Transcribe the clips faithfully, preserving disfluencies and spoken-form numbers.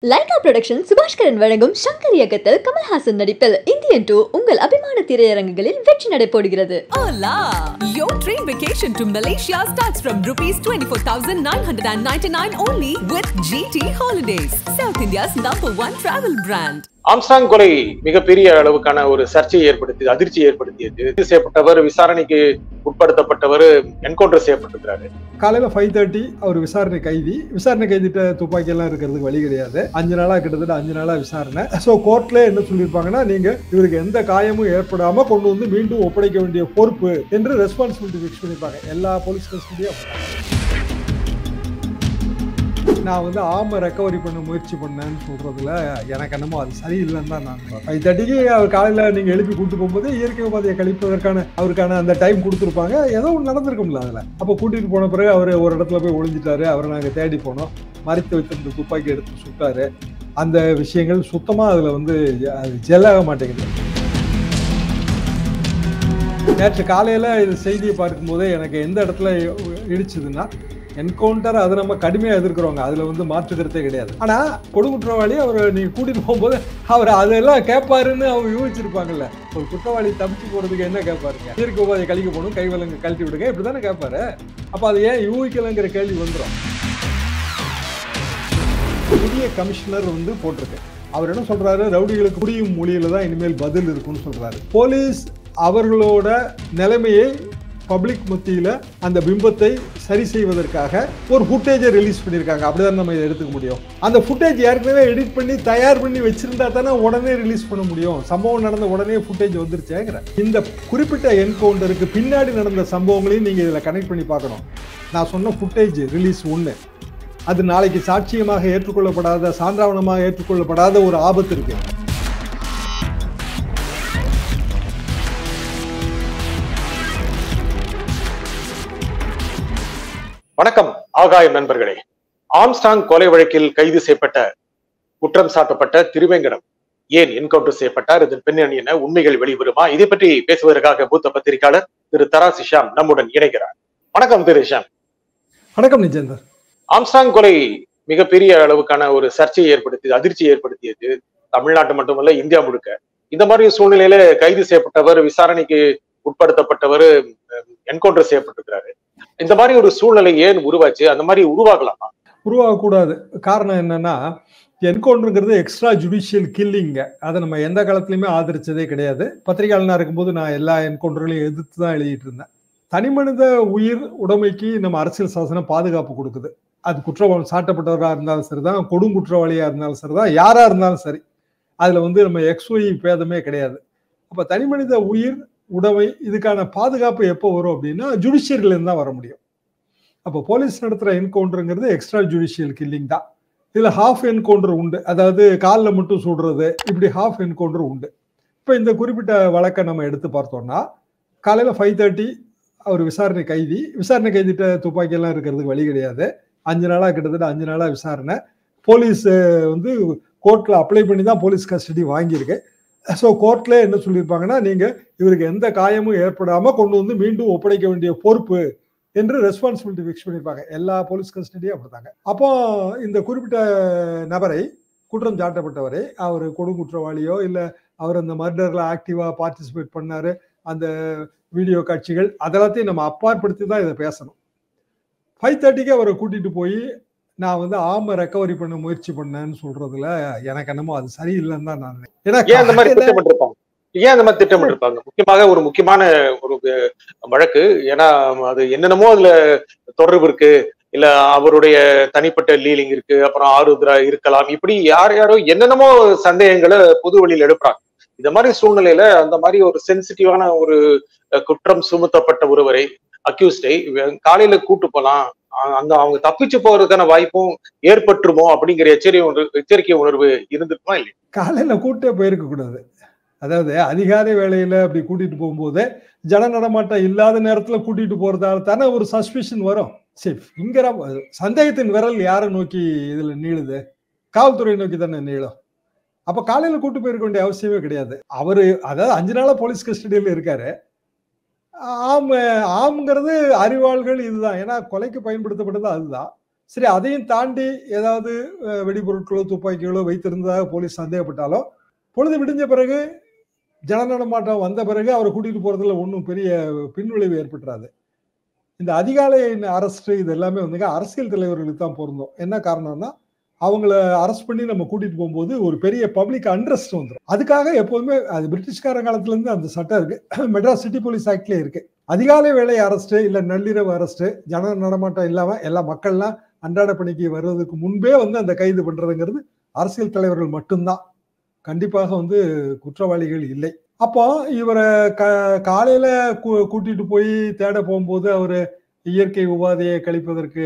Lyca production Subaskaran வழங்கும் சங்கர் இயக்கத்தில் கமல்ஹாசன் நடிப்பில் இந்தியன் டூ உங்கள் அபிமான திரையரங்குகளில் வெற்றி நடைபோடுகிறது. Hola! Your train vacation to Malaysia starts from rupees twenty-four thousand nine hundred ninety-nine only with G T Holidays, South India's number one travel brand. Armstrong கொலை மிகப்பெரிய அளவுக்கான ஒரு சர்ச்சையை ஏற்படுத்தியது, அதிர்ச்சி ஏற்படுத்தியது. செய்யப்பட்டவர் விசாரணைக்கு உட்படுத்தப்பட்டவர் என்கவுண்டர் செய்யப்பட்டிருக்கிறாரு. காலையில ஃபைவ் தேர்ட்டி அவர் விசாரணை கைதி விசாரணை கைதிட்ட துப்பாக்கி எல்லாம் இருக்கிறதுக்கு வழி கிடையாது. அஞ்சு நாளா கிட்டத்தட்ட அஞ்சு நாளா விசாரணை. ஸோ கோர்ட்ல என்ன சொல்லியிருப்பாங்கன்னா, நீங்க இவருக்கு எந்த காயமும் ஏற்படாம கொண்டு வந்து மீண்டும் ஒப்படைக்க வேண்டிய பொறுப்பு என்று ரெஸ்பான்சிபிலிட்டி ஃபிக்ஸ் பண்ணியிருப்பாங்க எல்லா போலீஸ் கஸ்டடியும். நான் வந்து ஆமை ரெக்கவரி பண்ண முயற்சி பண்ணேன்னு சொல்றதுல எனக்கு என்னமோ அது சரியில்லைன்னு தான் நான் ஃபைவ் தேர்ட்டிக்கு அவர் காலையில் நீங்கள் எழுப்பி கூட்டு போகும்போது இயற்கை உபாதையை கழிப்பதற்கான அவருக்கான அந்த டைம் கொடுத்துருப்பாங்க. ஏதோ ஒன்று நடந்திருக்கும்ல அதில். அப்போ கூட்டிகிட்டு போன பிறகு அவர் ஒரு இடத்துல போய் ஒளிஞ்சிட்டாரு. அவரை நாங்கள் தேடி போனோம். மறைத்து வைத்திருந்த துப்பாக்கி எடுத்து சுட்டாரு. அந்த விஷயங்கள் சுத்தமாக அதில் வந்து அது ஜெல்லாக மாட்டேங்குது. நேற்று காலையில் இது செய்தியை பார்க்கும்போதே எனக்கு எந்த இடத்துல இடிச்சதுன்னா, என்கவுண்டர் அதை நம்ம கடுமையாக எதிர்க்கிறவங்க, அதில் வந்து மாற்றுக்கிறதே கிடையாது. ஆனால் கொடுங்குற்றவாளி அவர் நீங்கள் கூட்டிகிட்டு போகும்போது அவர் அதெல்லாம் கேட்பாருன்னு அவங்க யூகிச்சிருப்பாங்கல்ல. ஒரு குற்றவாளி தப்பிச்சு போகிறதுக்கு என்ன கேட்பாருங்க? இயற்கை உபாதை கழிக்க போகணும், கைவலங்க கழட்டி விடுங்க, இப்படி தானே கேட்பாரு. அப்போ அது ஏன் யூகிக்கலைங்கிற கேள்வி வந்துடும். புதிய கமிஷனர் வந்து போட்டிருக்கு. அவர் என்ன சொல்றாரு, ரவுடிகளுக்கு புரியும் மொழியில தான் இனிமேல் பதில் இருக்குன்னு சொல்றாரு. போலீஸ் அவர்களோட நிலைமையை பப்ளிக் மத்தியில் அந்த பிம்பத்தை சரி செய்வதற்காக ஒரு ஃபுட்டேஜை ரிலீஸ் பண்ணியிருக்காங்க. அப்படிதான் நம்ம இதை எடுத்துக்க முடியும். அந்த ஃபுட்டேஜ் ஏற்கனவே எடிட் பண்ணி தயார் பண்ணி வச்சிருந்தா தானே உடனே ரிலீஸ் பண்ண முடியும். சம்பவம் நடந்த உடனே ஃபுட்டேஜ் வந்துருச்சேங்கிற. இந்த குறிப்பிட்ட என்கவுண்டருக்கு பின்னாடி நடந்த சம்பவங்களையும் நீங்கள் இதில் கனெக்ட் பண்ணி பார்க்கணும். நான் சொன்ன ஃபுட்டேஜ் ரிலீஸ் ஒன்று, அது நாளைக்கு சாட்சியமாக ஏற்றுக்கொள்ளப்படாத, சான்றாவணமாக ஏற்றுக்கொள்ளப்படாத ஒரு ஆபத்து இருக்கு. வணக்கம் ஆகாயம் நண்பர்களே. ஆம்ஸ்ட்ராங் கொலை வழக்கில் கைது செய்யப்பட்ட குற்றம் சாட்டப்பட்ட திருவேங்கடம் ஏன் என்கவுண்டர் செய்யப்பட்டார், இதன் பின்னணி என்ன, உண்மைகள் வெளிவருமா? இதை பற்றி பேசுவதற்காக மூத்த பத்திரிகையாளர் திரு தராசு ஷியாம் நம்முடன் இணைகிறார். வணக்கம் திரு ஷியாம். வணக்கம் நிஜேந்தர். ஆம்ஸ்ட்ராங் கொலை மிகப்பெரிய அளவுக்கான ஒரு சர்ச்சையை ஏற்படுத்தியது, அதிர்ச்சி ஏற்படுத்தியது. தமிழ்நாட்டு மட்டுமல்ல, இந்தியா முழுக்க. இந்த மாதிரி சூழ்நிலையில கைது செய்யப்பட்டவர் விசாரணைக்கு உட்படுத்தப்பட்டவர் என்கவுண்டர் செய்யப்பட்டிருக்கிறாரு. இந்த மாதிரி ஒரு சூழ்நிலை ஏன் உருவாச்சு? அந்த மாதிரி உருவாகலாமா? உருவாகக்கூடாது. காரணம் என்னன்னா, என்கவுண்டருங்கிறது எக்ஸ்ட்ரா ஜுடிஷியல் கில்லிங்க. அதை நம்ம எந்த காலத்திலையுமே ஆதரிச்சதே கிடையாது. பத்திரிகையாளனா இருக்கும்போது நான் எல்லா என்கவுண்டர்களையும் எதிர்த்து தான் எழுதிட்டு இருந்தேன். தனி மனித உயிர் உடைமைக்கு நம்ம அரசியல் சாசனம் பாதுகாப்பு கொடுக்குது. அது குற்றம் சாட்டப்பட்டவராக இருந்தாலும் சரிதான், கொடுங்குற்றவாளியா இருந்தாலும் சரிதான், யாரா இருந்தாலும் சரி. அதுல வந்து நம்ம எக்ஸ்ஒய் பேதமே கிடையாது. அப்ப தனி மனித உயிர் உடைமை இதுக்கான பாதுகாப்பு எப்போ வரும் அப்படின்னா, ஜுடிஷியரில இருந்து தான் வர முடியும். அப்போ போலீஸ் நடத்துகிற என்கவுண்டருங்கிறது எக்ஸ்ட்ரா ஜுடிஷியல் கில்லிங் தான். இதில் ஹாஃப் என்கவுண்டர் உண்டு, அதாவது காலில் மட்டும் சுடுறது, இப்படி ஹாஃப் என்கவுண்டர் உண்டு. இப்போ இந்த குறிப்பிட்ட வழக்கை நம்ம எடுத்து பார்த்தோம்னா, காலையில் ஃபைவ் தேர்ட்டி அவர் விசாரணை கைதி விசாரணை கைதிட்ட துப்பாக்கி எல்லாம் இருக்கிறதுக்கு வழி கிடையாது. அஞ்சு நாளாக கிட்டத்தட்ட அஞ்சு நாளாக விசாரணை. போலீஸ் வந்து கோர்ட்டில் அப்ளை பண்ணி தான் போலீஸ் கஸ்டடி வாங்கியிருக்கு. ஸோ கோர்ட்ல என்ன சொல்லியிருப்பாங்கன்னா, நீங்க இவருக்கு எந்த காயமும் ஏற்படாம கொண்டு வந்து மீண்டும் ஒப்படைக்க வேண்டிய பொறுப்பு என்று ரெஸ்பான்சிபிலிட்டி ஃபிக்ஸ் பண்ணியிருப்பாங்க எல்லா போலீஸ் கஸ்டடியும். அப்படித்தாங்க. அப்போ இந்த குறிப்பிட்ட நபரை, குற்றம் சாட்டப்பட்டவரை, அவர் கொடுங்குற்றவாளியோ இல்லை அவர் அந்த மர்டர்ல ஆக்டிவா பார்ட்டிசிபேட் பண்ணாரு, அந்த வீடியோ காட்சிகள் அதெல்லாத்தையும் நம்ம அப்பாற்படுத்தி தான் இதை பேசணும். ஃபைவ் தேர்ட்டிக்கு அவரை கூட்டிட்டு போய் நான் வந்து ஆமை ரெக்கவரி பண்ண முயற்சி பண்ணேன்னு சொல்றதுல எனக்கு என்னமோ அது சரியில்லைன்னு தான் நான். ஏன் அந்த மாதிரி திட்டமிட்டிருப்பாங்க? ஏன் அந்த மாதிரி திட்டமிட்டிருப்பாங்க? முக்கியமாக ஒரு முக்கியமான ஒரு வழக்கு. ஏன்னா அது என்னென்னமோ அதுல தொடர்பு இருக்கு, இல்ல அவருடைய தனிப்பட்ட லீலிங் இருக்கு, அப்புறம் ஆருத்ரா இருக்கலாம், இப்படி யார் யாரோ என்னென்னமோ சந்தேகங்களை பொது வழியில் எழுப்புறாங்க. இந்த மாதிரி சூழ்நிலையில அந்த மாதிரி ஒரு சென்சிட்டிவான ஒரு குற்றம் சுமத்தப்பட்ட ஒருவரை, அக்யூஸ்டை காலையில கூட்டு போலாம், அந்த அவங்க தப்பிச்சு போறதுக்கான வாய்ப்பும் ஏற்பட்டுருமோ அப்படிங்கிற எச்சரிக்கை உணர்வு எச்சரிக்கை உணர்வு இருந்துக்குமா இல்லை? காலையில கூட்டே போயிருக்க கூடாது. அதாவது அதிகாலை வேளையில அப்படி கூட்டிட்டு போகும்போது ஜன நடமாட்டம் இல்லாத நேரத்துல கூட்டிட்டு போறதால தானே ஒரு சஸ்பிஷன் வரும். சரி, இங்கிற சந்தேகத்தின் விரல் யாரை நோக்கி இதுல நீளுது? காவல்துறை நோக்கி தானே நீளும். அப்ப காலையில கூட்டு போயிருக்க வேண்டிய அவசியமே கிடையாது. அவரு அதாவது அஞ்சு நாளா போலீஸ் கஸ்டடியில இருக்காரு. ஆம் ஆம்ங்கிறது அறிவாள்கள் இதுதான். ஏன்னா கொலைக்கு பயன்படுத்தப்பட்டது அதுதான். சரி, அதையும் தாண்டி ஏதாவது வெடிபொருட்களோ துப்பாக்கிகளோ வைத்திருந்ததாக போலீஸ் சந்தேகப்பட்டாலும் பொழுது விடிஞ்ச பிறகு ஜனநடமாட்டம் வந்த பிறகு அவரை கூட்டிட்டு போறதுல ஒன்றும் பெரிய பின்விளைவு ஏற்பட்டுறாது. இந்த அதிகாலை அரெஸ்ட் இது எல்லாமே வந்து அரசியல் தலைவர்களுக்கு தான் பொருந்தும். என்ன காரணம்னா அவங்கள அரெஸ்ட் பண்ணி நம்ம கூட்டிட்டு போகும்போது ஒரு பெரிய பப்ளிக் அண்ட்ரஸ்ட் வந்துடும். அதுக்காக எப்போதுமே அது பிரிட்டிஷ்கார காலத்துல இருந்து அந்த சட்டம் இருக்கு. மெட்ராஸ் சிட்டி போலீஸ் ஆக்ட்லயே இருக்கு. அதிகாலை வேலை அரெஸ்ட் இல்ல நள்ளிரவு அரெஸ்ட் ஜன நடமாட்டம் இல்லாம எல்லா மக்கள்லாம் அன்றாட பணிக்கு வர்றதுக்கு முன்பே வந்து அந்த கைது பண்றதுங்கிறது அரசியல் தலைவர்கள் மட்டும்தான். கண்டிப்பாக வந்து குற்றவாளிகள் இல்லை. அப்போ இவரை க காலையில கூட்டிட்டு போய் தேட போகும்போது அவரு இயற்கை உபாதையை கழிப்பதற்கு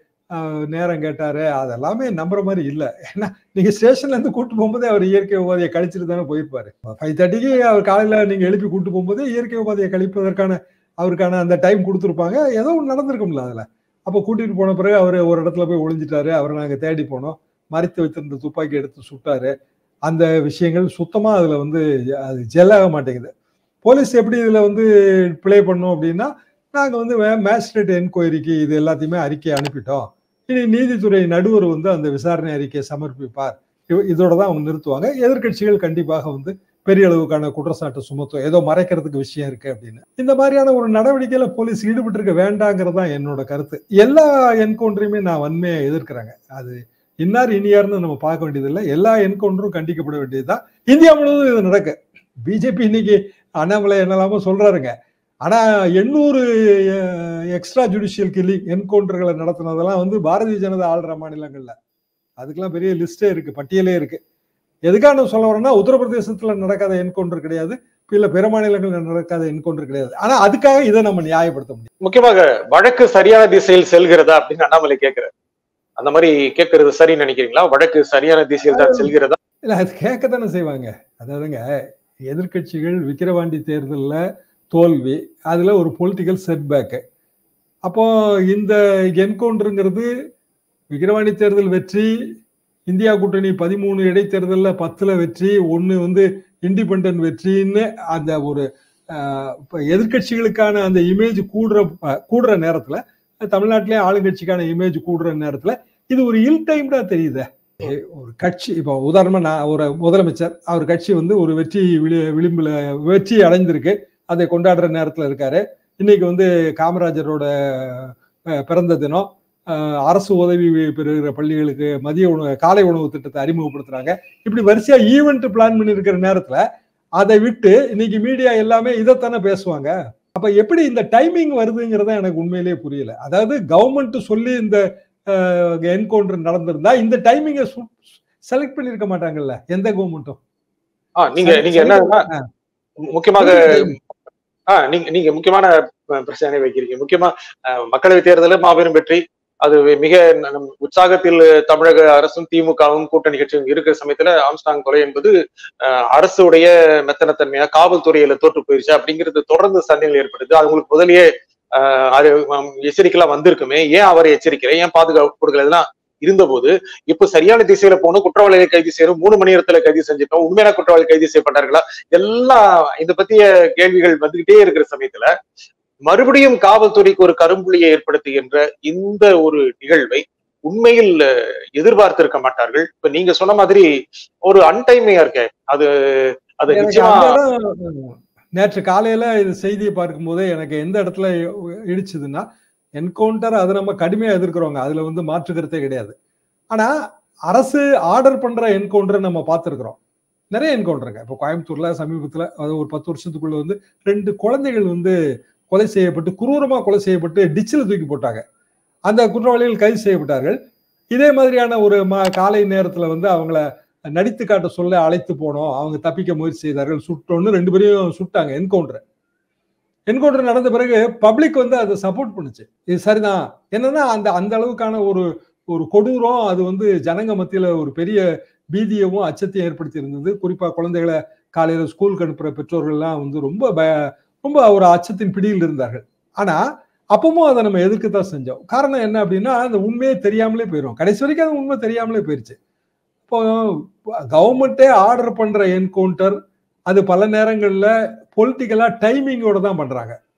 நேரம் கேட்டாரு. அதெல்லாமே நம்புற மாதிரி இல்லை. ஏன்னா நீங்க ஸ்டேஷன்ல இருந்து கூட்டு போகும்போதே அவர் இயற்கை உபாதையை கழிச்சிட்டு தானே போயிருப்பாரு. ஃபைவ் தேர்ட்டிக்கு அவர் காலையில நீங்க எழுப்பி கூட்டு போகும்போது இயற்கை உபாதையை கழிப்பதற்கான அவருக்கான அந்த டைம் கொடுத்துருப்பாங்க. ஏதோ ஒன்று நடந்திருக்கும்ல அதுல. அப்போ கூட்டிட்டு போன பிறகு அவர் ஒரு இடத்துல போய் ஒளிஞ்சிட்டாரு. அவரை நாங்க தேடி போனோம். மறைத்து வைத்திருந்த துப்பாக்கி எடுத்து சுட்டாரு. அந்த விஷயங்கள் சுத்தமா அதுல வந்து அது ஜெல்லாக மாட்டேங்குது. போலீஸ் எப்படி இதுல வந்து பிளே பண்ணோம் அப்படின்னா, நாங்க வந்து மேஜிஸ்ட்ரேட் என்கொயரிக்கு இது எல்லாத்தையுமே அறிக்கையை அனுப்பிட்டோம். இனி நீதித்துறை நடுவர் வந்து அந்த விசாரணை அறிக்கையை சமர்ப்பிப்பார். இதோட தான் அவங்க நிறுத்துவாங்க. எதிர்கட்சிகள் கண்டிப்பாக வந்து பெரிய அளவுக்கான குற்றச்சாட்டு சுமத்தும். ஏதோ மறைக்கிறதுக்கு விஷயம் இருக்கு அப்படின்னு. இந்த மாதிரியான ஒரு நடவடிக்கையில போலீஸ் ஈடுபட்டு இருக்க வேண்டாங்கிறது தான் என்னோட கருத்து. எல்லா என்கவுண்டரையுமே நான் வன்மையை எதிர்க்கிறாங்க. அது இன்னார் இனியார்னு நம்ம பார்க்க வேண்டியதில்லை. எல்லா என்கவுண்டரும் கண்டிக்கப்பட வேண்டியதுதான். இந்தியா முழுவதும் இது நடக்கு. பிஜேபி இன்னைக்கு அண்ணாமலை என்னெல்லாமோ சொல்றாருங்க. ஆனா எண்ணூறு எக்ஸ்ட்ரா ஜுடிஷியல் கில்லிங் என்கவுண்டர்களை நடத்தினதெல்லாம் வந்து பாரதிய ஜனதா ஆள்ற மாநிலங்கள்ல. அதுக்கெல்லாம் பெரிய லிஸ்டே இருக்கு, பட்டியலே இருக்கு. எதுக்காக நான் சொல்ல வரேன்னா, உத்தரப்பிரதேசத்துல நடக்காத என்கவுண்டர் கிடையாது, இல்ல பிற மாநிலங்கள் நடக்காத என்கவுண்டர் கிடையாது. ஆனா அதுக்காக இதை நம்ம நியாயப்படுத்த முடியும். முக்கியமாக வழக்கு சரியான திசையில் செல்கிறதா அப்படின்னு அண்ணாமலை கேட்கிறார். அந்த மாதிரி கேட்கறது சரின்னு நினைக்கிறீங்களா? வழக்கு சரியான திசையில் தான் செல்கிறதா? இல்ல, அது கேட்கத்தானே செய்வாங்க. அதாவதுங்க, எதிர்கட்சிகள் விக்கிரவாண்டி தேர்தலில் தோல்வி, அதுல ஒரு பொலிட்டிக்கல் செட்பேக்கு. அப்போ இந்த என்கவுண்டருங்கிறது விக்கிரவாண்டி தேர்தல் வெற்றி, இந்தியா கூட்டணி பதிமூணு இடைத்தேர்தலில் பத்துல வெற்றி, ஒன்று வந்து இண்டிபெண்டன்ட் வெற்றின்னு அந்த ஒரு எதிர்கட்சிகளுக்கான அந்த இமேஜ் கூடுற கூடுற நேரத்துல, தமிழ்நாட்டிலே ஆளுங்கட்சிக்கான இமேஜ் கூடுற நேரத்துல இது ஒரு இல் டைம்டா தெரியுது. ஒரு கட்சி இப்போ உதாரணமா நான் ஒரு முதலமைச்சர், அவர் கட்சி வந்து ஒரு வெற்றி விளி விளிம்புல வெற்றி அடைந்திருக்கு, அதை கொண்டாடுற நேரத்துல இருக்காரு. இன்னைக்கு வந்து காமராஜரோட பிறந்த தினம், அரசு உதவி பெறுகிற பள்ளிகளுக்கு மதிய உணவு காலை உணவு திட்டத்தை அறிமுகப்படுத்துறாங்க. இப்படி வரிசையா ஈவெண்ட் பிளான் பண்ணி இருக்கிற நேரத்துல அதை விட்டு இன்னைக்கு மீடியா எல்லாமே இதைத்தானே பேசுவாங்க. அப்ப எப்படி இந்த டைமிங் வருதுங்கிறத எனக்கு உண்மையிலேயே புரியல. அதாவது கவர்மெண்ட் சொல்லி இந்த என்கவுண்டர் நடந்திருந்தா இந்த டைமிங்கை செலக்ட் பண்ணிருக்க மாட்டாங்கல்ல எந்த கவர்மெண்ட்டும். நீங்க நீங்க என்ன முக்கியமாக நீங்க நீங்க முக்கியமான பிரச்சனை வைக்கிறீங்க. முக்கியமா மக்களவை தேர்தலில் மாபெரும் வெற்றி, அது மிக உற்சாகத்தில் தமிழக அரசும் திமுகவும் கூட்டணி கட்சியும் இருக்கிற சமயத்துல ஆம்ஸ்டாங் கொலை என்பது அரசுடைய மெத்தனத்தன்மையா காவல்துறையில தோற்று போயிருச்சு அப்படிங்கிறது தொடர்ந்து சந்தேகங்கள் ஏற்படுது. அது உங்களுக்கு முதலியே அது எச்சரிக்கைலாம் வந்திருக்குமே, ஏன் அவரை எச்சரிக்கிறேன், ஏன் பாதுகாப்பு கொடுக்கல, இதெல்லாம் இருந்த போது இப்ப சரியான திசையில போகணும், குற்றவாளிகளை கைது செய்யணும், மூணு மணி நேரத்துல கைது செஞ்சிட்டோம், உண்மையான குற்றவாளி கைது செய்யப்பட்டார்களா, எல்லாம் இதை பத்திய கேள்விகள் வந்துகிட்டே இருக்கிற சமயத்துல மறுபடியும் காவல்துறைக்கு ஒரு கரும்புள்ளியை ஏற்படுத்துகின்ற இந்த ஒரு நிகழ்வை உண்மையில் எதிர்பார்த்திருக்க மாட்டார்கள். இப்ப நீங்க சொன்ன மாதிரி ஒரு அன்டைமையா இருக்க அது அது நிச்சயமா. நேற்று காலையில இது செய்தியை பார்க்கும் போதே எனக்கு எந்த இடத்துல இடிச்சதுன்னா, என்கவுண்டர் அதை நம்ம கடுமையா எதிர்க்கிறோங்க, அதுல வந்து மாற்று கருத்தே கிடையாது. ஆனா அரசு ஆர்டர் பண்ற என்கவுண்டரை நம்ம பார்த்திருக்கிறோம். நிறைய என்கவுண்டருங்க. இப்போ கோயம்புத்தூர்ல சமீபத்துல ஒரு பத்து வருஷத்துக்குள்ள வந்து ரெண்டு குழந்தைகள் வந்து கொலை செய்யப்பட்டு, குரூரமா கொலை செய்யப்பட்டு டிச்சில் தூக்கி போட்டாங்க. அந்த குற்றவாளிகள் கைது செய்யப்பட்டார்கள். இதே மாதிரியான ஒரு காலை நேரத்துல வந்து அவங்கள நடித்து காட்ட சொல்ல அழைத்து போனோம், அவங்க தப்பிக்க முயற்சி செய்தார்கள், சுட்டோன்னு ரெண்டு பேரையும் சுட்டாங்க. என்கவுண்டர் என்கவுண்டர் நடந்த பிறகு பப்ளிக் வந்து அதை சப்போர்ட் பண்ணுச்சு. இது சரிதான். என்னன்னா அந்த அந்த அளவுக்கான ஒரு ஒரு கொடூரம் அது வந்து ஜனங்க மத்தியில ஒரு பெரிய பீதியவும் அச்சத்தையும் ஏற்படுத்தி இருந்தது. குறிப்பா குழந்தைகளை காலையில ஸ்கூலுக்கு அனுப்புற பெற்றோர்கள்லாம் வந்து ரொம்ப பய ரொம்ப ஒரு அச்சத்தின் பிடியில் இருந்தார்கள். ஆனா அப்பவும் அதை நம்ம எதிர்க்கத்தான் செஞ்சோம். காரணம் என்ன அப்படின்னா, அந்த உண்மையே தெரியாமலே போயிடும். கடைசி வரைக்கும் அந்த உண்மை தெரியாமலே போயிருச்சு. இப்போ கவர்மெண்டே ஆர்டர் பண்ற என்கவுண்டர் அது பல நேரங்கள்ல பொலிட்டிக்கலா டைமிங்கோட தான் பண்றாங்க.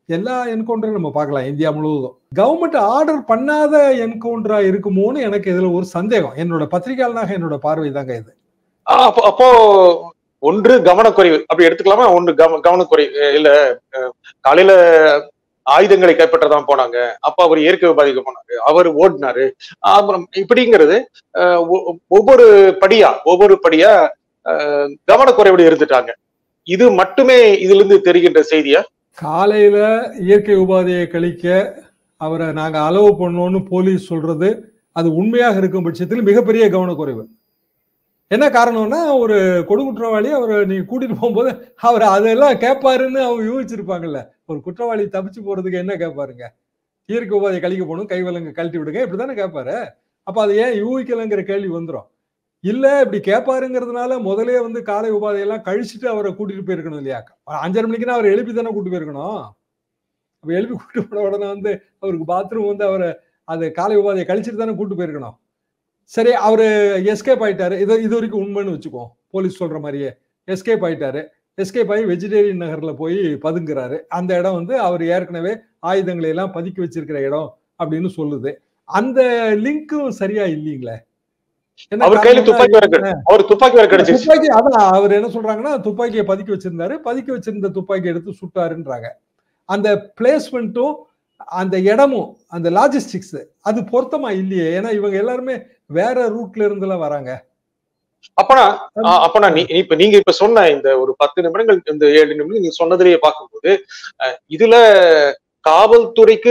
எல்லா என்கவுண்டரும் நம்ம பார்க்கலாம் இந்தியா முழுவதும். கவர்மெண்ட் ஆர்டர் பண்ணாத என்கவுண்டரா இருக்குமோன்னு எனக்கு இதுல ஒரு சந்தேகம். என்னோட பத்திரிகையாளனாக என்னோட பார்வை தாங்க இது. அப்போ ஒன்று கவனக்குறைவு அப்படி எடுத்துக்கலாமா? ஒன்று கவ கவனக்குறைவு இல்ல, காலையில ஆயுதங்களை கைப்பற்றதான் போனாங்க, அப்ப அவர் இயற்கை உபாதிக்க போனாரு, அவர் ஓடினாரு, அப்புறம் இப்படிங்கிறது ஒவ்வொரு படியா ஒவ்வொரு படியா கவனக்குறைவோடு இருந்துட்டாங்க. இது மட்டுமே இதுல இருந்து தெரிகின்ற செய்தியா? காலையில இயற்கை உபாதையை கழிக்க அவரை நாங்க அலோவ் பண்ணோம்னு போலீஸ் சொல்றது அது உண்மையாக இருக்கும் பட்சத்தில் மிகப்பெரிய கவனக்குறைவு. என்ன காரணம்னா, ஒரு கொடுக்குற்றவாளி அவரை நீ கூட்டிட்டு போகும்போது அவர் அதெல்லாம் கேட்பாருன்னு அவங்க யூகிச்சிருப்பாங்கல்ல. ஒரு குற்றவாளி தப்பிச்சு போறதுக்கு என்ன கேட்பாருங்க? இயற்கை உபாதையை கழிக்க போகணும், கைவலங்க கழட்டி விடுங்க, இப்படித்தானே கேட்பாரு. அப்ப அதை ஏன் யூகிக்கலைங்கிற கேள்வி வந்துடும். இல்ல இப்படி கேட்பாருங்கிறதுனால முதலே வந்து காலை உபாதையெல்லாம் கழிச்சுட்டு அவரை கூட்டிட்டு போயிருக்கணும் இல்லையா? அஞ்சரை மணிக்குன்னா அவரை எழுப்பி தானே கூட்டு போயிருக்கணும். அப்ப எழுப்பி கூட்டு போன உடனே வந்து அவருக்கு பாத்ரூம் வந்து அவரை அது காலை உபாதையை கழிச்சுட்டு தானே கூட்டு போயிருக்கணும். சரி, அவரு எஸ்கேப் ஆயிட்டாரு, இது இது வரைக்கும் உண்மைன்னு வச்சுக்கோ, போலீஸ் சொல்ற மாதிரியே எஸ்கேப் ஆயிட்டாரு. எஸ்கேப் ஆகி வெஜிடேரியன் நகர்ல போய் பதுங்குறாரு. அந்த இடம் வந்து அவர் ஏற்கனவே ஆயுதங்களை எல்லாம் பதுக்கி வச்சிருக்கிற இடம் அப்படின்னு சொல்லுது. அந்த லிங்க்கும் சரியா இல்லீங்களே. அவர் கையில துப்பாக்கி வர அவர் துப்பாக்கி வர கிடைச்சு துப்பாக்கி அதான் அவர் என்ன சொல்றாங்கன்னா, துப்பாக்கியை பதுக்கி வச்சிருந்தாரு, பதுக்கி வச்சிருந்த துப்பாக்கி எடுத்து சுட்டாருன்றாங்க. அந்த பிளேஸ்மெண்ட்டும் அந்த இடமும் அந்த லாஜிஸ்டிக்ஸ் அது பொருத்தமா இல்லையே. ஏன்னா இவங்க எல்லாருமே வேற ரூட்ல இருந்துல வராங்க. அப்பனா அப்பனா நீ இப்ப நீங்க இப்ப சொன்ன இந்த ஒரு பத்து நிமிடங்கள் இந்த ஏழு நிமிடம் நீங்க சொன்னதுலயே பார்க்கும்போது இதுல காவல்துறைக்கு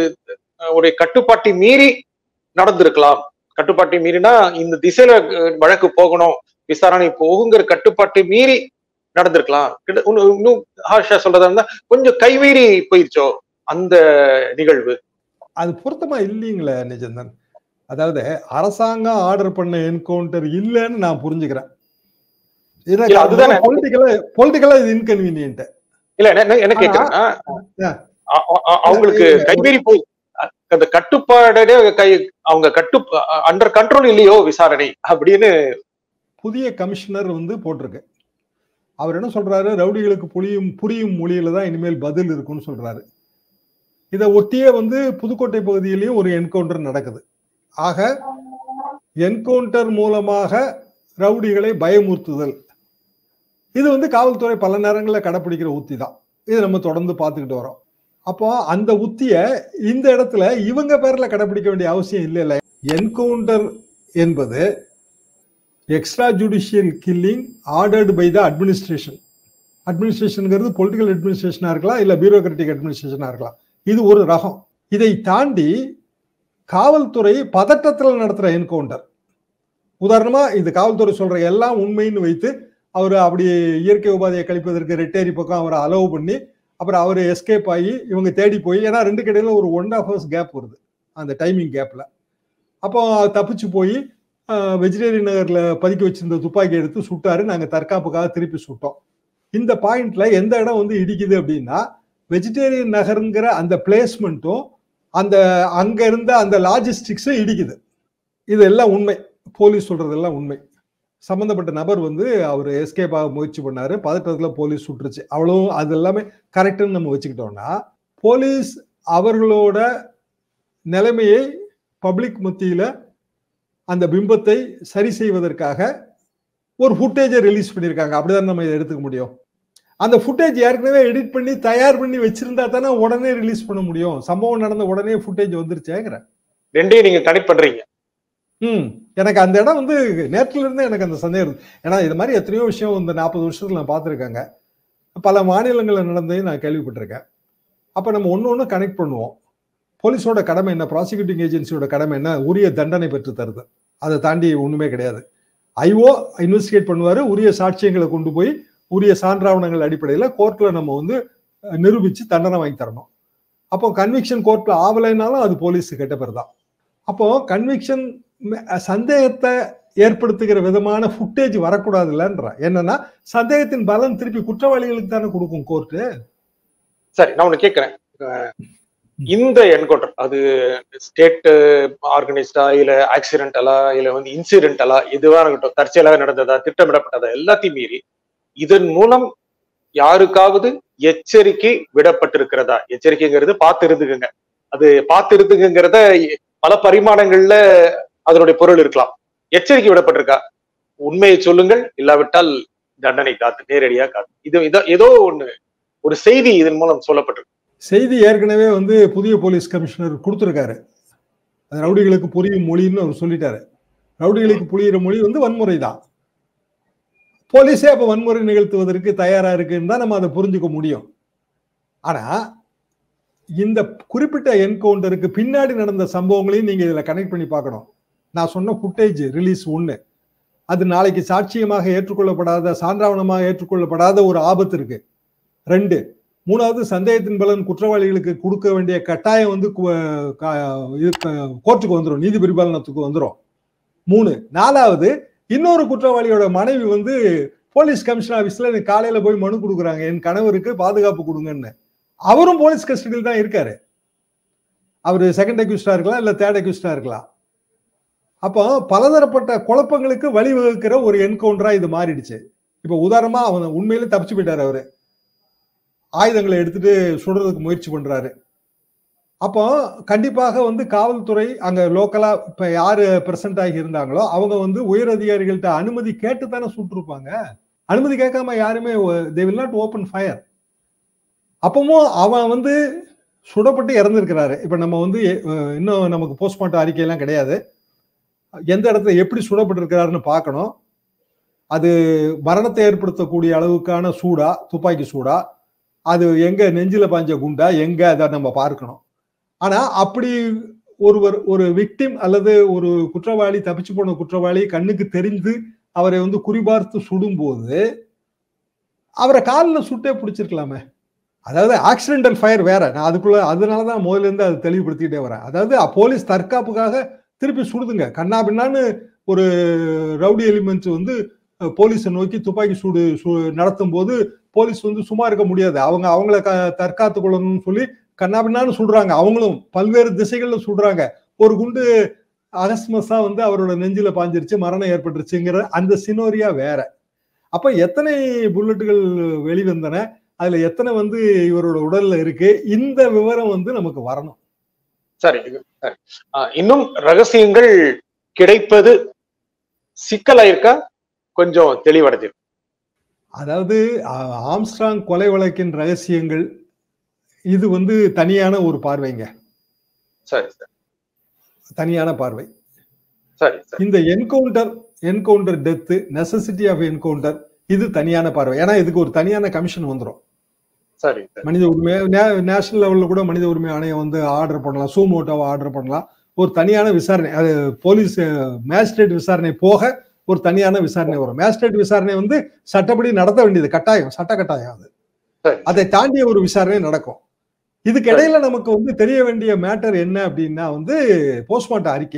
ஒரு கட்டுப்பாட்டை மீறி நடந்திருக்கலாம். கட்டுப்பாட்டை மீறினா இந்த திசையில வழக்கு போகணும், விசாரணை போகுங்கிற கட்டுப்பாட்டை மீறி நடந்திருக்கலாம். இன்னும் ஹாஷா சொல்றதா இருந்தா கொஞ்சம் கைவீறி போயிடுச்சோ அந்த நிகழ்வு. அது பொருத்தமா இல்லீங்களே நிஜந்தன். அதாவது அரசாங்கம் ஆர்டர் பண்ண என்கவுண்டர் இல்லைன்னு நான் புரிஞ்சுக்கிறேன். பொலிட்டிக்கலா இது இன்கன்வீனியன்ட் இல்ல. என்ன கேக்குறேன்னா, அவங்களுக்கு கைவீறி போய் அந்த கட்டுப்பாடு கை அவங்க கட்டு அண்டர் கண்ட்ரோல் இல்லையோ விசாரணை அப்படின்னு புதிய கமிஷனர் வந்து போட்டிருக்கு. அவர் என்ன சொல்றாரு, ரவுடிகளுக்கு புரியும் புரியும் மொழியில தான் இனிமேல் பதில் இருக்குன்னு சொல்றாரு. இதை ஒட்டியே வந்து புதுக்கோட்டை பகுதியிலையும் ஒரு என்கவுண்டர் நடக்குது. ஆக என்கவுண்டர் மூலமாக ரவுடிகளை பயமுறுத்துதல் இது வந்து காவல்துறை பல நேரங்களில் கடைப்பிடிக்கிற உத்தி தான். இது நம்ம தொடர்ந்து பார்த்துக்கிட்டு வரோம். அப்போ அந்த உத்திய இந்த இடத்துல இவங்க பேர்ல கடைபிடிக்க வேண்டிய அவசியம் இல்லை. இல்லை, என்கவுண்டர் என்பது extra judicial killing ordered by the administration. அட்மினிஸ்ட்ரேஷனுங்கிறது பொலிட்டிக்கல் அட்மினிஸ்ட்ரேஷனா இருக்கலாம், இல்ல பியூரோக்ராட்டிக் அட்மினிஸ்ட்ரேஷனா இருக்கலாம். இது ஒரு ரகம். இதை தாண்டி காவல்துறை பதட்டத்தில் நடத்துற என்கவுண்டர். உதாரணமா இது காவல்துறை சொல்ற எல்லாம் உண்மைன்னு வைத்து அவர் அப்படி இயற்கை உபாதையை கழிப்பதற்கு ரெட்டேரி பக்கம் அவரை அலோவ் பண்ணி அப்புறம் அவர் எஸ்கேப் ஆகி இவங்க தேடி போய், ஏன்னா ரெண்டு கடையில ஒரு ஒன் ஆஃப் ஹவர்ஸ் கேப் வருது அந்த டைமிங் கேப்ல. அப்போ தப்பிச்சு போய் வெஜிடேரியன் நகர்ல பதுக்கி வச்சிருந்த துப்பாக்கி எடுத்து சுட்டாரு. நாங்க தற்காப்புக்காக திருப்பி சுட்டோம். இந்த பாயிண்ட்ல எந்த இடம் வந்து இடிக்குது அப்படின்னா, வெஜிடேரியன் நகருங்கிற அந்த பிளேஸ்மெண்ட்டும் அந்த அங்க இருந்த அந்த லாஜிஸ்டிக்ஸும் இடிக்குது. இது எல்லாம் உண்மை, போலீஸ் சொல்றதெல்லாம் உண்மை. சம்பந்தப்பட்ட நபர் வந்து அவர் எஸ்கேப் ஆக முயற்சி பண்ணாரு, பதட்டத்துல போலீஸ் சுட்டுருச்சு, அவ்வளவு. அது எல்லாமே கரெக்டுன்னு நம்ம வச்சுக்கிட்டோம்னா, போலீஸ் அவர்களோட நிலைமையை பப்ளிக் மத்தியில அந்த பிம்பத்தை சரி செய்வதற்காக ஒரு ஃபுட்டேஜை ரிலீஸ் பண்ணியிருக்காங்க. அப்படிதான் நம்ம இதை எடுத்துக்க முடியும். அந்த ஃபுட்டேஜ் ஏற்கனவே எடிட் பண்ணி தயார் பண்ணி வச்சிருந்தா தானே உடனே ரிலீஸ் பண்ண முடியும். சம்பவம் நடந்த உடனே ஃபுட்டேஜ் வந்துருச்சேங்கிற ரெண்டையும் நீங்க கனெக்ட் பண்றீங்க. ம் எனக்கு அந்த இடம் வந்து நேற்றுல இருந்து எனக்கு அந்த சந்தேகம் இருக்கு. ஏன்னா இது மாதிரி எத்தனையோ விஷயம் இந்த நாற்பது வருஷத்துல நான் பார்த்துருக்காங்க, பல மாநிலங்களில் நடந்ததையும் நான் கேள்விப்பட்டிருக்கேன். அப்ப நம்ம ஒன்று ஒன்று கனெக்ட் பண்ணுவோம். போலீஸோட கடமை என்ன, ப்ராசிக்யூட்டிங் ஏஜென்சியோட கடமை என்ன, உரிய தண்டனை பெற்று தருது. அதை தாண்டி ஒண்ணுமே கிடையாது. ஐஓ இன்வெஸ்டிகேட் பண்ணுவாரு, உரிய சாட்சியங்களை கொண்டு போய் உரிய சான்றாவணங்கள் அடிப்படையில் கோர்ட்ல நம்ம வந்து நிரூபிச்சு தண்டனை வாங்கி தரணும். அப்போ கன்விக்ஷன் கோர்ட்ல ஆவலைனாலும் அது போலீஸ் கெட்ட பேர் தான். அப்போ கன்விக்ஷன் சந்தேகத்தை ஏற்படுத்துகிற விதமான ஃபுட்டேஜ் வரக்கூடாதுல்லன்ற. என்னன்னா சந்தேகத்தின் பலன் திருப்பி குற்றவாளிகளுக்கு தானே கொடுக்கும் கோர்ட்டு. சரி, நான் ஒண்ணு கேட்கிறேன். இந்த என்கவுண்டர் அது ஸ்டேட் ஆர்கனைஸ்டா இல்ல ஆக்சிடென்டலா இல்ல வந்து இன்சிடென்டலா எதுவா இருக்கட்டும், தற்செயலாக நடந்ததா திட்டமிடப்பட்டதா, எல்லாத்தையும் மீறி இதன் மூலம் யாருக்காவது எச்சரிக்கை விடப்பட்டிருக்கிறதா? எச்சரிக்கைங்கிறது பார்த்து இருந்துக்குங்க. அது பார்த்து இருந்துங்கிறத பல பரிமாணங்கள்ல அதனுடைய பொருள் இருக்கலாம். எச்சரிக்கை விடப்பட்டிருக்கா? உண்மையை சொல்லுங்கள், இல்லாவிட்டால் தண்டனை காத்து, நேரடியா காத்து. இது ஏதோ ஒண்ணு ஒரு செய்தி இதன் மூலம் சொல்லப்பட்டிருக்கு. செய்தி ஏற்கனவே வந்து புதிய போலீஸ் கமிஷனர் கொடுத்திருக்காரு. ரவுடிகளுக்கு புரியும் மொழின்னு அவர் சொல்லிட்டாரு. ரவுடிகளுக்கு புரியுற மொழி வந்து வன்முறை தான். போலீஸே அப்ப வன்முறை நிகழ்த்துவதற்கு தயாரா இருக்குன்னு தான் நம்ம அதை புரிஞ்சுக்க முடியும். ஆனா இந்த குறிப்பிட்ட என்கவுண்டருக்கு பின்னாடி நடந்த சம்பவங்களையும் நீங்க இதுல கனெக்ட் பண்ணி பார்க்கணும். நான் சொன்ன ஃபுட்டேஜ் ரிலீஸ் ஒண்ணு, அது நாளைக்கு சாட்சியமாக ஏற்றுக்கொள்ளப்படாத, சான்றாவணமாக ஏற்றுக்கொள்ளப்படாத ஒரு ஆபத்து இருக்கு. ரெண்டு, மூணாவது சந்தேகத்தின் பலன் குற்றவாளிகளுக்கு கொடுக்க வேண்டிய கட்டாயம் வந்து கோர்ட்டுக்கு வந்துடும், நீதி பரிபாலனத்துக்கு வந்துடும். மூணு, நாலாவது இன்னொரு குற்றவாளியோட மனைவி வந்து போலீஸ் கமிஷனர் ஆபீஸ்ல காலையில போய் மனு கொடுக்குறாங்க, என் கணவருக்கு பாதுகாப்பு கொடுங்கன்னு. அவரும் போலீஸ் கஸ்டடியில் தான் இருக்காரு. அவரு செகண்ட் அக்யூஸ்டா இருக்கலாம், இல்ல தேர்ட் அக்யூஸ்டா இருக்கலாம். அப்போ பலதரப்பட்ட குழப்பங்களுக்கு வழிவகுக்கிற ஒரு என்கவுண்டரா இது மாறிடுச்சு. இப்ப உதாரணமா அவன் உண்மையிலே தப்பிச்சு போயிட்டாரு. அவரு ஆயுதங்களை எடுத்துட்டு சுடுறதுக்கு முயற்சி பண்றாரு. அப்போ கண்டிப்பாக வந்து காவல்துறை அங்க லோக்கலா இப்ப யாரு பிரசன்ட் ஆகி இருந்தாங்களோ அவங்க வந்து உயர் அதிகாரிகள்கிட்ட அனுமதி கேட்டு தானே சுட்டிருப்பாங்க. அனுமதி கேட்காம யாருமே they will not open fire. அப்பவும் அவன் வந்து சுடப்பட்டு இறந்திருக்கிறாரு. இப்ப நம்ம வந்து இன்னும் நமக்கு போஸ்ட்மார்ட்டம் அறிக்கையெல்லாம் கிடையாது. எந்த இடத்துல எப்படி சுடப்பட்டிருக்கிறாருன்னு பார்க்கணும். அது மரணத்தை ஏற்படுத்தக்கூடிய அளவுக்கான சூடா, துப்பாக்கி சூடா, அது எங்க நெஞ்சில பாஞ்ச குண்டா, எங்க அதை நம்ம பார்க்கணும். ஆனா அப்படி ஒருவர் ஒரு விக்டிம் அல்லது ஒரு குற்றவாளி, தப்பிச்சு போன குற்றவாளி கண்ணுக்கு தெரிந்து அவரை வந்து குறிபார்த்து சுடும் போது அவரை காலில் சுட்டே பிடிச்சிருக்கலாமே. அதாவது ஆக்சிடென்டல் ஃபயர் வேற. நான் அதுக்குள்ள அதனாலதான் முதல்ல இருந்து அதை தெளிவுபடுத்திக்கிட்டே வரேன். அதாவது போலீஸ் தற்காப்புக்காக திருப்பி சுடுதுங்க. கண்ணா பின்னான்னு ஒரு ரவுடி எலிமெண்ட் வந்து போலீஸை நோக்கி துப்பாக்கி சூடு நடத்தும் போது போலீஸ் வந்து சும்மா இருக்க முடியாது. அவங்க அவங்கள தற்காத்து கொள்ளணும்னு சொல்லி கண்ணா பின்னான்னு சுடுறாங்க. அவங்களும் பல்வேறு திசைகள்ல சுடுறாங்க. ஒரு குண்டு அகஸ்மஸா வந்து அவரோட நெஞ்சில பாஞ்சிருச்சு, மரணம் ஏற்பட்டுருச்சுங்கிற அந்த சினோரியா வேற. அப்ப எத்தனை புல்லட்டுகள் வெளிவந்தன, அதுல எத்தனை வந்து இவரோட உடல்ல இருக்கு, இந்த விவரம் வந்து நமக்கு வரணும். சரி, இன்னும் ரகசியங்கள் கிடைப்பது சிக்கலாயிருக்கா? கொஞ்சம் தெளிவடைஞ்சிருக்கு. அதாவது ஆம்ஸ்ட்ராங் கொலை வழக்கின் ரகசியங்கள் இது வந்து தனியான ஒரு பார்வைங்க. சரி சரி, தனியான பார்வை. சரி, இந்த encounter encounter death necessity of encounter இது தனியான பார்வை. ஏன்னா இதுக்கு ஒரு தனியான கமிஷன் வந்துடும். சரி, மனித உரிமை நேஷனல் லெவல்ல கூட மனித உரிமை ஆணையம் வந்து ஆர்டர் பண்ணலாம், சூமோட்டோவை ஆர்டர் பண்ணலாம். ஒரு தனியான விசாரணை, அது போலீஸ் மேஜிஸ்ட்ரேட் விசாரணை போக ஒரு தனியான விசாரணை வரும். மேஜிஸ்ட்ரேட் விசாரணை வந்து சட்டப்படி நடத்த வேண்டியது கட்டாயம், சட்ட கட்டாயம். அது அதை தாண்டிய ஒரு விசாரணை நடக்கும். இதுக்கு இடையில நமக்கு வந்து தெரிய வேண்டிய மேட்டர் என்ன அப்படின்னா வந்து போஸ்ட்மார்ட்டம் அறிக்கை.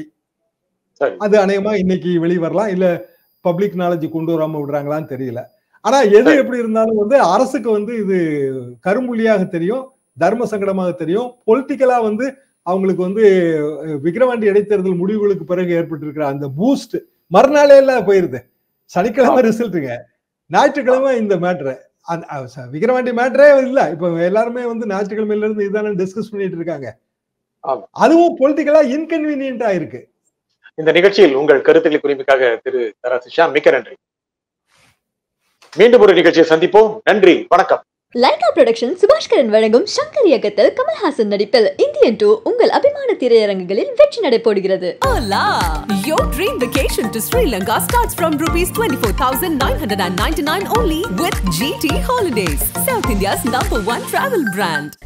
அது அநேகமா இன்னைக்கு வெளிவரலாம், இல்ல பப்ளிக் நாலேஜ் கொண்டு வராம விடுறாங்களான்னு தெரியல. ஆனா எது எப்படி இருந்தாலும் வந்து அரசுக்கு வந்து இது கரும்புள்ளியாக தெரியும், தர்ம சங்கடமாக தெரியும். பொலிட்டிக்கலா வந்து அவங்களுக்கு வந்து விக்கிரவாண்டி இடைத்தேர்தல் முடிவுகளுக்கு பிறகு ஏற்பட்டிருக்கிற அந்த பூஸ்ட் மறுநாளே எல்லாம் போயிருது. சனிக்கிழமை ரிசல்ட்டுங்க, ஞாயிற்றுக்கிழமை இந்த மேட்ரு. விக்கிரவாண்டி மேட்டரே இல்ல. இப்ப எல்லாருமே வந்து ஞாயிற்றுக்கிழமையில இருந்து இதான டிஸ்கஸ் பண்ணிட்டு இருக்காங்க. அதுவும் பொலிட்டிக்கலா இன்கன்வீனியன்டா இருக்கு. இந்த நிகழ்ச்சியில் உங்கள் கருத்துக்களை குறிப்புக்காக திரு தராசிஷா மிக்க நன்றி. மீண்டும் ஒரு நிகழ்ச்சியை சந்திப்போம். நன்றி, வணக்கம். லைகா புரொடக்ஷன் சுபாஷ்கரன் வழங்கும் சங்கர் இயக்கத்தில் கமல்ஹாசன் நடிப்பில் இந்தியன் டூ உங்கள் அபிமான திரையரங்குகளில் வெற்றி நடைபோடுகிறது. Hola! Your dream vacation to Sri Lanka starts from rupees twenty-four thousand nine hundred ninety-nine only with G T Holidays, South India's number one travel brand.